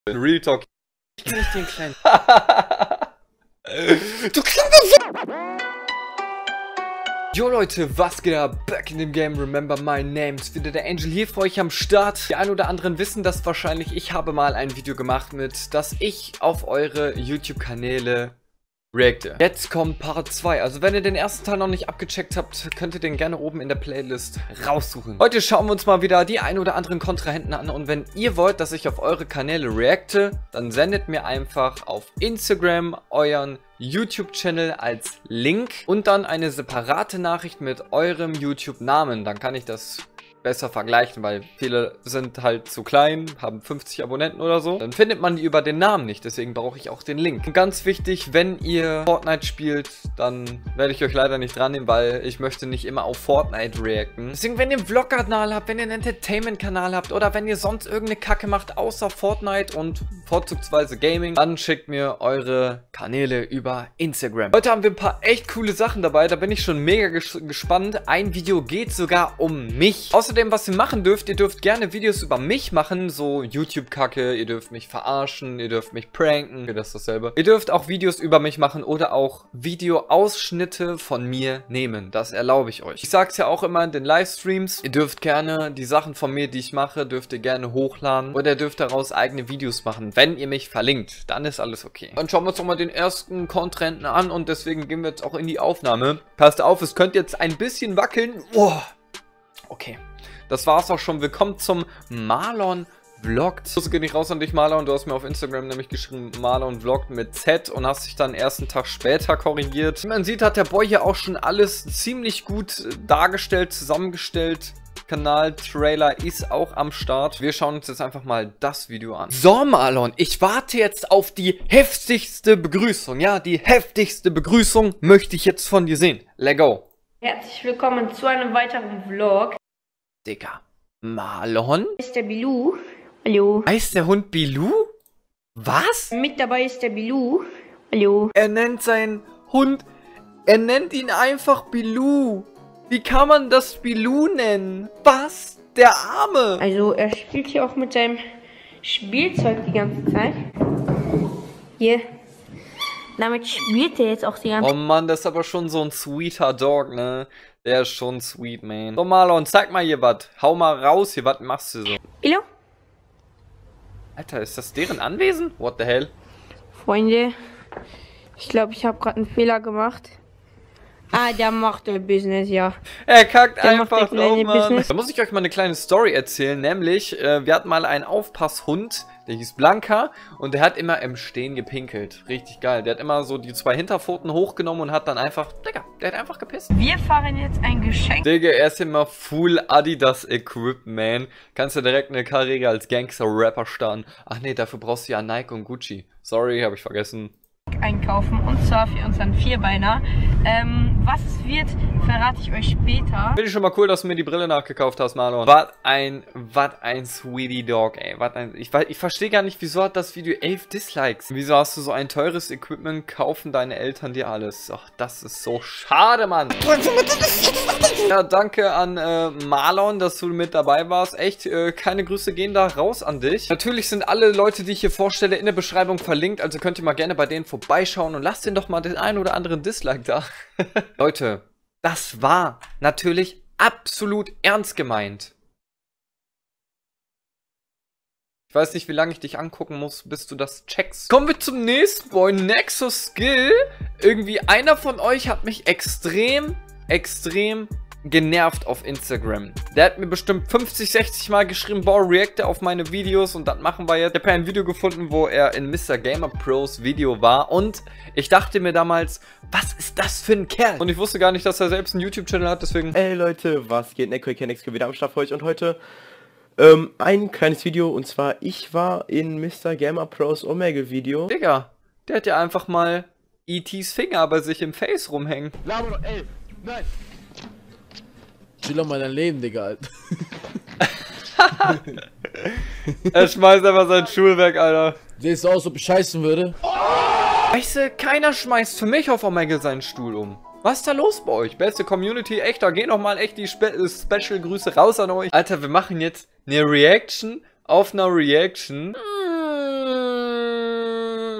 Real Talk. Ich kann nicht den kleinen. Du kleiner. Jo Leute, was geht ab? Back in the game, remember my name. Ist wieder der Angel hier für euch am Start. Die ein oder anderen wissen das wahrscheinlich. Ich habe mal ein Video gemacht dass ich auf eure YouTube-Kanäle reacte. Jetzt kommt Part 2. Also wenn ihr den ersten Teil noch nicht abgecheckt habt, könnt ihr den gerne oben in der Playlist raussuchen. Heute schauen wir uns mal wieder die ein oder anderen Kontrahenten an. Und wenn ihr wollt, dass ich auf eure Kanäle reacte, dann sendet mir einfach auf Instagram euren YouTube-Channel als Link und dann eine separate Nachricht mit eurem YouTube-Namen. Dann kann ich das besser vergleichen, weil viele sind halt zu klein, haben 50 Abonnenten oder so. Dann findet man die über den Namen nicht, deswegen brauche ich auch den Link. Und ganz wichtig, wenn ihr Fortnite spielt, dann werde ich euch leider nicht dran nehmen, weil ich möchte nicht immer auf Fortnite reacten. Deswegen, wenn ihr einen Vlog-Kanal habt, wenn ihr einen Entertainment-Kanal habt oder wenn ihr sonst irgendeine Kacke macht, außer Fortnite und vorzugsweise Gaming, dann schickt mir eure Kanäle über Instagram. Heute haben wir ein paar echt coole Sachen dabei, da bin ich schon mega gespannt. Ein Video geht sogar um mich. Außerdem, was ihr machen dürft, ihr dürft gerne Videos über mich machen, so YouTube-Kacke, ihr dürft mich verarschen, ihr dürft mich pranken, das ist dasselbe. Ihr dürft auch Videos über mich machen oder auch Videoausschnitte von mir nehmen, das erlaube ich euch. Ich sag's ja auch immer in den Livestreams, ihr dürft gerne die Sachen von mir, die ich mache, dürft ihr gerne hochladen oder ihr dürft daraus eigene Videos machen, wenn ihr mich verlinkt, dann ist alles okay. Dann schauen wir uns doch mal den ersten Kontrahenten an und deswegen gehen wir jetzt auch in die Aufnahme. Passt auf, es könnte jetzt ein bisschen wackeln. Boah. Okay. Das war's auch schon. Willkommen zum Marlon Vlogt. Das geht nicht raus an dich, Marlon. Du hast mir auf Instagram nämlich geschrieben, Marlon Vlogt mit Z und hast dich dann erst einen Tag später korrigiert. Wie man sieht, hat der Boy hier auch schon alles ziemlich gut dargestellt, zusammengestellt. Kanal-Trailer ist auch am Start. Wir schauen uns jetzt einfach mal das Video an. So, Marlon, ich warte jetzt auf die heftigste Begrüßung. Ja, die heftigste Begrüßung möchte ich jetzt von dir sehen. Let go. Herzlich willkommen zu einem weiteren Vlog. Digga. Marlon? Ist der Bilou. Hallo. Heißt der Hund Bilou? Was? Mit dabei ist der Bilou. Hallo. Er nennt seinen Hund... Er nennt ihn einfach Bilou. Wie kann man das Bilou nennen? Was? Der Arme. Also er spielt hier auch mit seinem Spielzeug die ganze Zeit. Hier. Damit spielt er jetzt auch die ganze Zeit. Oh Mann, das ist aber schon so ein sweeter Dog, ne? Der ist schon sweet, man. So, Marlon, zeig mal hier was. Hau mal raus hier, was machst du so? Hallo? Alter, ist das deren Anwesen? What the hell? Freunde, ich glaube, ich habe gerade einen Fehler gemacht. Ah, der macht der Business, ja. Er kackt Der einfach macht der kleine Business. Da muss ich euch mal eine kleine Story erzählen, nämlich, wir hatten mal einen Aufpasshund, der hieß Blanca und der hat immer im Stehen gepinkelt. Richtig geil. Der hat immer so die zwei Hinterpfoten hochgenommen und hat dann einfach, Digga, der hat einfach gepisst. Wir fahren jetzt ein Geschenk. Digga, er ist immer full Adidas equipped, man. Kannst du direkt eine Karriere als Gangster-Rapper starten. Ach nee, dafür brauchst du ja Nike und Gucci. Sorry, habe ich vergessen. Einkaufen und zwar für unseren Vierbeiner. Was es wird, verrate ich euch später. Finde ich schon mal cool, dass du mir die Brille nachgekauft hast, Marlon. Was ein sweetie Dog, ey. Ich verstehe gar nicht, wieso hat das Video 11 Dislikes? Wieso hast du so ein teures Equipment, kaufen deine Eltern dir alles? Ach, das ist so schade, Mann. Ja, danke an Marlon, dass du mit dabei warst. Echt, keine Grüße gehen da raus an dich. Natürlich sind alle Leute, die ich hier vorstelle, in der Beschreibung verlinkt. Also könnt ihr mal gerne bei denen vorbeischauen und lasst denen doch mal den einen oder anderen Dislike da. Leute, das war natürlich absolut ernst gemeint. Ich weiß nicht, wie lange ich dich angucken muss, bis du das checkst. Kommen wir zum nächsten Boy, Nexus Skill. Irgendwie einer von euch hat mich extrem genervt auf Instagram. Der hat mir bestimmt 50, 60 Mal geschrieben, boah, reacte auf meine Videos und das machen wir jetzt. Ich habe ja ein Video gefunden, wo er in Mr. Gamer Pros Video war und ich dachte mir damals, was ist das für ein Kerl? Und ich wusste gar nicht, dass er selbst einen YouTube-Channel hat, deswegen... Hey Leute, was geht? NecoKNX wieder am Start für euch und heute ein kleines Video und zwar, ich war in Mr. Gamer Pros Omegle Video. Digga, der hat ja einfach mal E.T.'s Finger bei sich im Face rumhängen. Laber doch, ey, nein! Chill doch mal dein Leben, Digga, Alter. Er schmeißt einfach sein Schulwerk, Alter. Siehst du aus, ob ich scheißen würde? Weißt du, keiner schmeißt für mich auf Omegle seinen Stuhl um. Was ist da los bei euch? Beste Community, echt, da gehen nochmal echt die Special Grüße raus an euch. Alter, wir machen jetzt eine Reaction auf eine Reaction.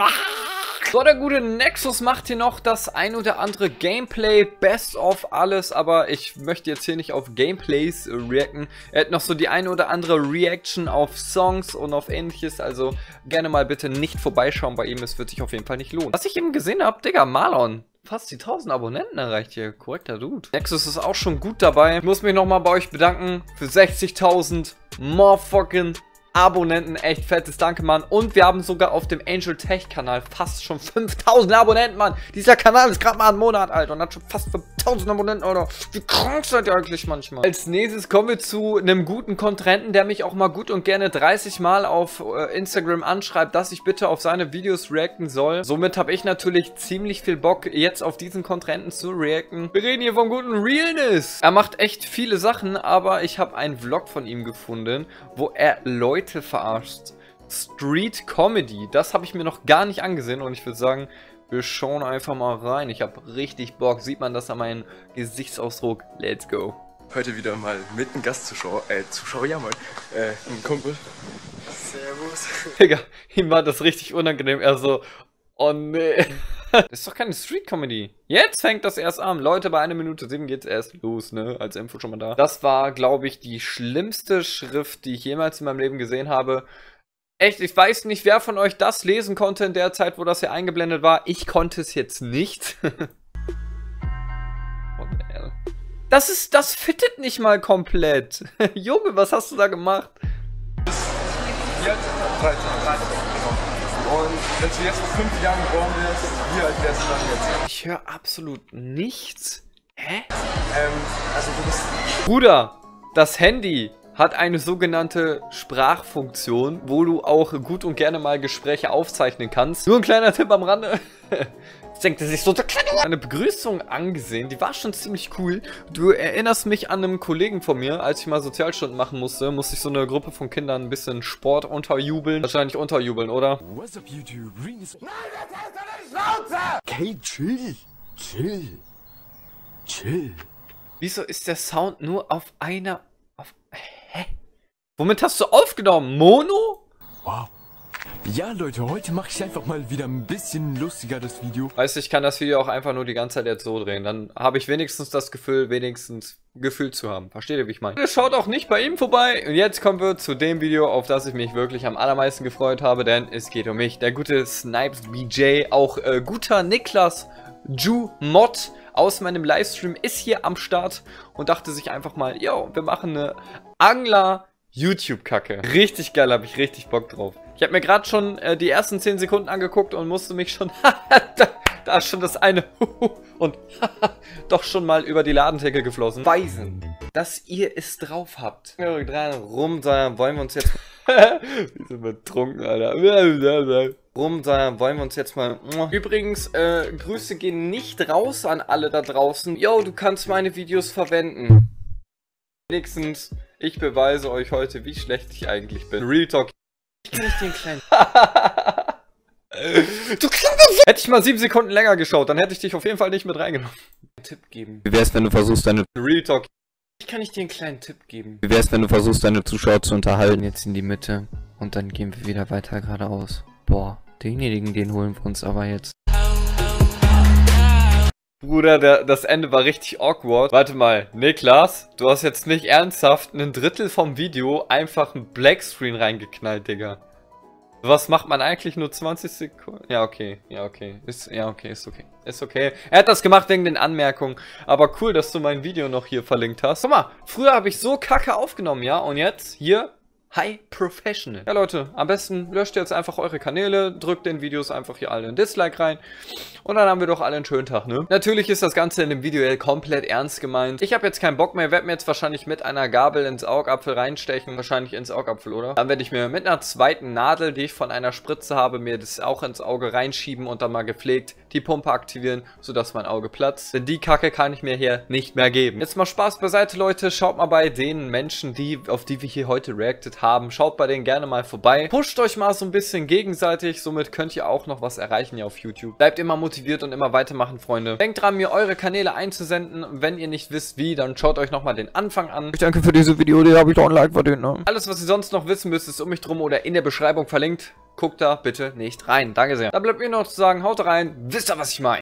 So, der gute Nexus macht hier noch das ein oder andere Gameplay, Best of alles, aber ich möchte jetzt hier nicht auf Gameplays reacten. Er hat noch so die ein oder andere Reaction auf Songs und auf ähnliches, also gerne mal bitte nicht vorbeischauen bei ihm, es wird sich auf jeden Fall nicht lohnen. Was ich eben gesehen habe, Digga, Marlon. Fast die 1000 Abonnenten erreicht hier. Korrekter Dude. Nexus ist auch schon gut dabei. Ich muss mich nochmal bei euch bedanken für 60.000 motherfucking Abonnenten. Echt fettes Danke, Mann. Und wir haben sogar auf dem Angel Tech Kanal fast schon 5000 Abonnenten, Mann. Dieser Kanal ist gerade mal einen Monat alt und hat schon fast 5000 Abonnenten, Alter. Wie krank seid ihr eigentlich manchmal? Als nächstes kommen wir zu einem guten Kontrahenten, der mich auch mal gut und gerne 30 Mal auf Instagram anschreibt, dass ich bitte auf seine Videos reacten soll. Somit habe ich natürlich ziemlich viel Bock, jetzt auf diesen Kontrahenten zu reacten. Wir reden hier vom guten Realness. Er macht echt viele Sachen, aber ich habe einen Vlog von ihm gefunden, wo er Leute verarscht. Street Comedy. Das habe ich mir noch gar nicht angesehen und ich würde sagen, wir schauen einfach mal rein. Ich habe richtig Bock. Sieht man das an meinem Gesichtsausdruck? Let's go. Heute wieder mal mit einem Gastzuschauer, ja mal, ein Kumpel. Servus. Digga, ihm war das richtig unangenehm. Er so, oh nee. Das ist doch keine Street Comedy. Jetzt fängt das erst an. Leute, bei 1 Minute 7 geht's erst los, ne? Als Info schon mal da. Das war, glaube ich, die schlimmste Schrift, die ich jemals in meinem Leben gesehen habe. Echt, ich weiß nicht, wer von euch das lesen konnte in der Zeit, wo das hier eingeblendet war. Ich konnte es jetzt nicht. What the hell? Das fittet nicht mal komplett. Junge, was hast du da gemacht? Hier, 13. Und wenn du jetzt vor 5 Jahren geboren wirst, wie alt wärst du dann jetzt? Ich höre absolut nichts. Hä? Also du bist... Bruder, das Handy hat eine sogenannte Sprachfunktion, wo du auch gut und gerne mal Gespräche aufzeichnen kannst. Nur ein kleiner Tipp am Rande. Jetzt denkt er sich so, eine Begrüßung angesehen, die war schon ziemlich cool. Du erinnerst mich an einen Kollegen von mir, als ich mal Sozialstunden machen musste ich so eine Gruppe von Kindern ein bisschen Sport unterjubeln. Wahrscheinlich unterjubeln, oder? What's up, YouTube? Nein, das heißt doch nicht Schnauze! Okay, chill. Chill. Wieso ist der Sound nur auf einer... Hä? Womit hast du aufgenommen? Mono? Wow. Ja, Leute, heute mache ich einfach mal wieder ein bisschen lustiger das Video. Weißt du, ich kann das Video auch einfach nur die ganze Zeit jetzt so drehen. Dann habe ich wenigstens das Gefühl, Gefühl zu haben. Versteht ihr, wie ich meine? Schaut auch nicht bei ihm vorbei. Und jetzt kommen wir zu dem Video, auf das ich mich wirklich am allermeisten gefreut habe, denn es geht um mich. Der gute Snipes BJ, auch guter Niklas Ju Mod aus meinem Livestream ist hier am Start und dachte sich einfach mal, yo, wir machen eine Angler-YouTube-Kacke. Richtig geil, habe ich richtig Bock drauf. Ich habe mir gerade schon die ersten 10 Sekunden angeguckt und musste mich schon, da ist schon das eine und doch schon mal über die Ladentheke geflossen. Weisen, dass ihr es drauf habt. Rum, wollen wir uns jetzt... Wir sind betrunken, Alter. Wollen wir uns jetzt mal... Übrigens, Grüße gehen nicht raus an alle da draußen. Yo, du kannst meine Videos verwenden. Wenigstens, ich beweise euch heute, wie schlecht ich eigentlich bin. Real Talk. Ich kann nicht den kleinen... Du kleiner... Hätte ich mal 7 Sekunden länger geschaut, dann hätte ich dich auf jeden Fall nicht mit reingenommen. Einen Tipp geben. Wie wär's, wenn du versuchst, deine... Real Talk. Ich kann nicht dir einen kleinen Tipp geben. Wie wär's, wenn du versuchst, deine Zuschauer zu unterhalten? Jetzt in die Mitte und dann gehen wir wieder weiter geradeaus. Boah, denjenigen, den holen wir uns aber jetzt. Bruder, das Ende war richtig awkward. Warte mal, Niklas, du hast jetzt nicht ernsthaft ein Drittel vom Video einfach ein Blackscreen reingeknallt, Digga. Was macht man eigentlich nur 20 Sekunden? Ja, okay. Ist okay. Er hat das gemacht wegen den Anmerkungen. Aber cool, dass du mein Video noch hier verlinkt hast. Guck mal, früher habe ich so kacke aufgenommen, ja? Und jetzt hier... High Professional. Ja, Leute, am besten löscht jetzt einfach eure Kanäle, drückt den Videos einfach hier alle ein Dislike rein und dann haben wir doch alle einen schönen Tag, ne? Natürlich ist das Ganze in dem Video komplett ernst gemeint. Ich habe jetzt keinen Bock mehr, werde mir jetzt wahrscheinlich mit einer Gabel ins Augapfel reinstechen. Wahrscheinlich ins Augapfel, oder? Dann werde ich mir mit einer zweiten Nadel, die ich von einer Spritze habe, mir das auch ins Auge reinschieben und dann mal gepflegt die Pumpe aktivieren, sodass mein Auge platzt. Denn die Kacke kann ich mir hier nicht mehr geben. Jetzt mal Spaß beiseite, Leute. Schaut mal bei den Menschen, auf die wir hier heute reacted haben. Schaut bei denen gerne mal vorbei. Pusht euch mal so ein bisschen gegenseitig. Somit könnt ihr auch noch was erreichen hier auf YouTube. Bleibt immer motiviert und immer weitermachen, Freunde. Denkt dran, mir eure Kanäle einzusenden. Wenn ihr nicht wisst, wie, dann schaut euch nochmal den Anfang an. Ich danke für diese Video, die habe ich doch ein Like verdient, ne? Alles, was ihr sonst noch wissen müsst, ist um mich drum oder in der Beschreibung verlinkt. guckt da bitte nicht rein. Danke sehr. Da bleibt mir noch zu sagen, haut rein, wisst ihr, was ich meine.